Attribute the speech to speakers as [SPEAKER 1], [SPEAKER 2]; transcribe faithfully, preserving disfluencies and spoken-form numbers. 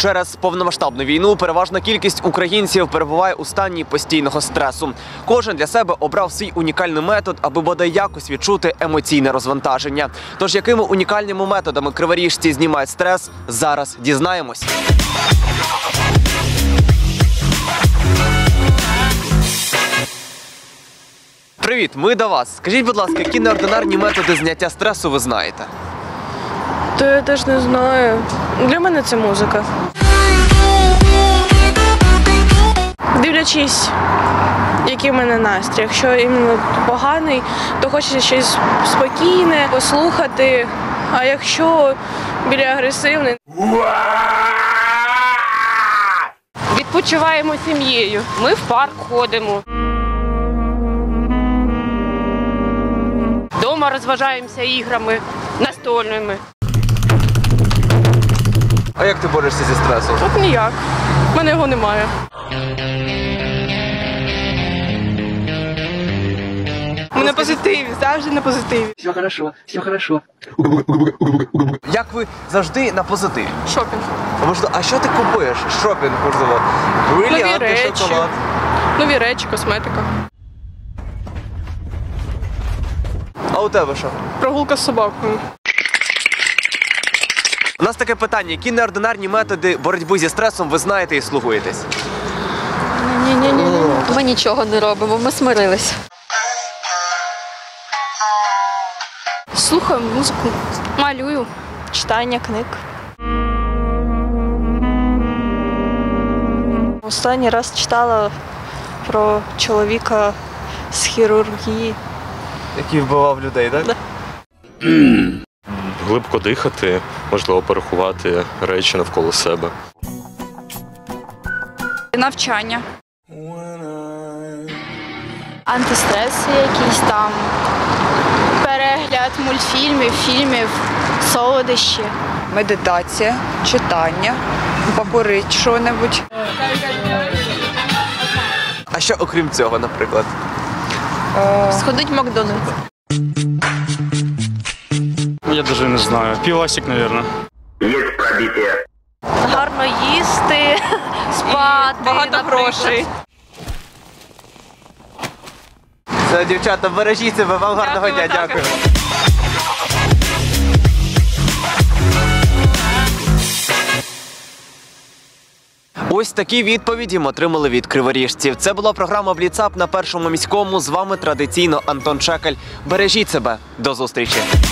[SPEAKER 1] Через повномасштабну війну переважна кількість українців перебуває у стані постійного стресу. Кожен для себе обрав свій унікальний метод, аби бодай якось відчути емоційне розвантаження. Тож якими унікальними методами криворіжці знімають стрес, зараз дізнаємось. Привіт, ми до вас. Скажіть, будь ласка, які неординарні методи зняття стресу ви знаєте?
[SPEAKER 2] То я теж не знаю. Для мене це музика. Дивлячись, який в мене настрій. Якщо іменно поганий, то хочеться щось спокійне, послухати. А якщо більш агресивний,
[SPEAKER 3] відпочиваємо сім'єю. Ми в парк ходимо. Дома розважаємося іграми настольними.
[SPEAKER 1] А як ти борешся зі стресом?
[SPEAKER 2] от ніяк. У мене його немає. Ми на позитиві, завжди на позитиві.
[SPEAKER 1] Все хорошо, все хорошо. Як ви завжди на позитиві?
[SPEAKER 2] Шопінг.
[SPEAKER 1] А можливо, а що ти купуєш? Шопінг, можливо. Брильянти,
[SPEAKER 2] речі.
[SPEAKER 1] шоколад.
[SPEAKER 2] Нові речі, косметика.
[SPEAKER 1] А у тебе що?
[SPEAKER 2] Прогулка з собакою.
[SPEAKER 1] У нас таке питання. Які неординарні методи боротьби зі стресом ви знаєте і слугуєтесь?
[SPEAKER 4] Ні-ні-ні. Ми нічого не робимо, ми смирились.
[SPEAKER 2] Слухаю музику, малюю, читання книг. Останній раз читала про чоловіка з хірургії.
[SPEAKER 1] Який вбивав людей, так?
[SPEAKER 2] Да.
[SPEAKER 5] Глибко дихати, можливо, порахувати речі навколо себе.
[SPEAKER 4] Навчання.
[SPEAKER 6] Антистреси якісь там, перегляд мультфільмів, фільмів, солодощі.
[SPEAKER 4] Медитація, читання, покурити що-небудь.
[SPEAKER 1] А що окрім цього, наприклад?
[SPEAKER 6] Сходить в Макдональдс.
[SPEAKER 7] Я даже не знаю. Пивасик, наверное.
[SPEAKER 2] Гарно їсти, спати,
[SPEAKER 4] Багато грошей.
[SPEAKER 1] Все, дівчата, бережіть себе, вам гарного дня, дякую. Ось такі відповіді ми отримали від криворіжців. Це була програма «Бліцап» на Першому міському. З вами традиційно Антон Чекаль. Бережіть себе. До зустрічі.